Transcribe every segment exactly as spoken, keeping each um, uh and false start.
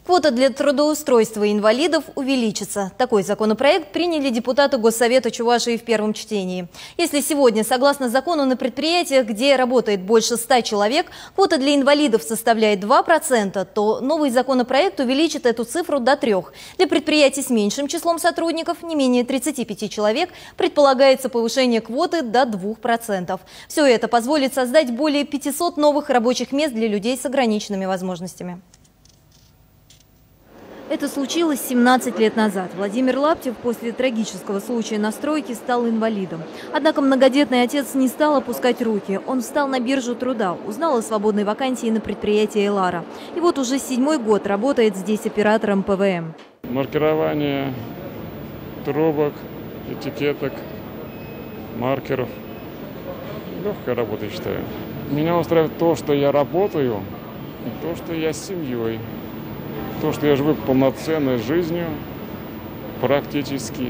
Квота для трудоустройства инвалидов увеличится. Такой законопроект приняли депутаты Госсовета Чувашии в первом чтении. Если сегодня, согласно закону, на предприятиях, где работает больше ста человек, квота для инвалидов составляет два процента, то новый законопроект увеличит эту цифру до трёх. Для предприятий с меньшим числом сотрудников, не менее тридцати пяти человек, предполагается повышение квоты до двух процентов. Все это позволит создать более пятисот новых рабочих мест для людей с ограниченными возможностями. Это случилось семнадцать лет назад. Владимир Лаптев после трагического случая на стройке стал инвалидом. Однако многодетный отец не стал опускать руки. Он встал на биржу труда, узнал о свободной вакансии на предприятии «Элара». И вот уже седьмой год работает здесь оператором Пэ Вэ Эм. Маркирование трубок, этикеток, маркеров. Легкая работа, я считаю. Меня устраивает то, что я работаю, и то, что я с семьей. То, что я живу полноценной жизнью, практически.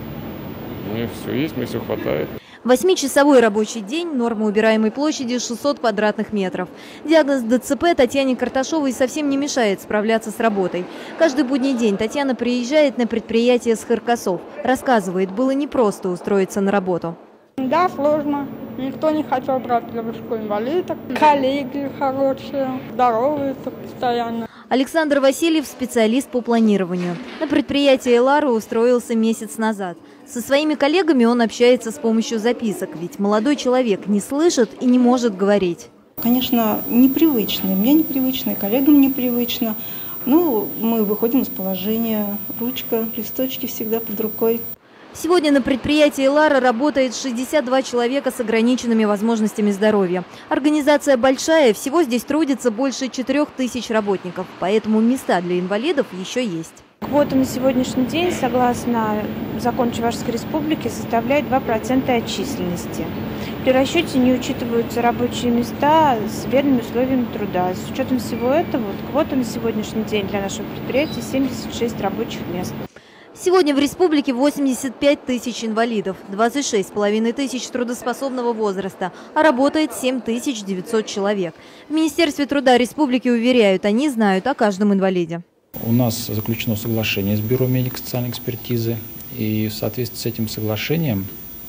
Мне все есть, мне все хватает. Восьмичасовой рабочий день, норма убираемой площади шестьсот квадратных метров. Диагноз Дэ Цэ Пэ Татьяне Карташовой совсем не мешает справляться с работой. Каждый будний день Татьяна приезжает на предприятие с Харкасов. Рассказывает, было непросто устроиться на работу. Да, сложно. Никто не хотел брать девушку инвалидок. Коллеги хорошие, здороваются постоянно. Александр Васильев – специалист по планированию. На предприятии «Элара» устроился месяц назад. Со своими коллегами он общается с помощью записок, ведь молодой человек не слышит и не может говорить. Конечно, непривычно. Мне непривычно, и коллегам непривычно. Но мы выходим из положения. Ручка, листочки всегда под рукой. Сегодня на предприятии «Элара» работает шестьдесят два человека с ограниченными возможностями здоровья. Организация большая, всего здесь трудится больше четырёх тысяч работников, поэтому места для инвалидов еще есть. Квота на сегодняшний день, согласно закону Чувашской Республики, составляет два процента от численности. При расчете не учитываются рабочие места с верными условиями труда. С учетом всего этого, вот, квота на сегодняшний день для нашего предприятия семьдесят шесть рабочих мест. Сегодня в республике восемьдесят пять тысяч инвалидов, двадцать шесть с половиной тысяч трудоспособного возраста, а работает семь тысяч девятьсот человек. В Министерстве труда республики уверяют, они знают о каждом инвалиде. У нас заключено соглашение с Бюро медико-социальной экспертизы, и в соответствии с этим соглашением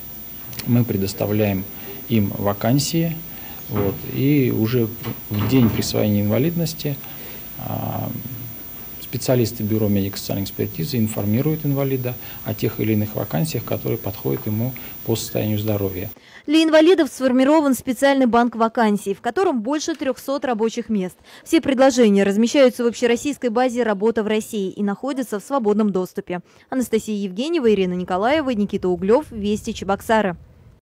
мы предоставляем им вакансии, вот, и уже в день присвоения инвалидности специалисты Бюро медико-социальной экспертизы информируют инвалида о тех или иных вакансиях, которые подходят ему по состоянию здоровья. Для инвалидов сформирован специальный банк вакансий, в котором больше трёхсот рабочих мест. Все предложения размещаются в общероссийской базе «Работа в России» и находятся в свободном доступе. Анастасия Евгеньева, Ирина Николаева, Никита Углев, Вести, Чебоксары.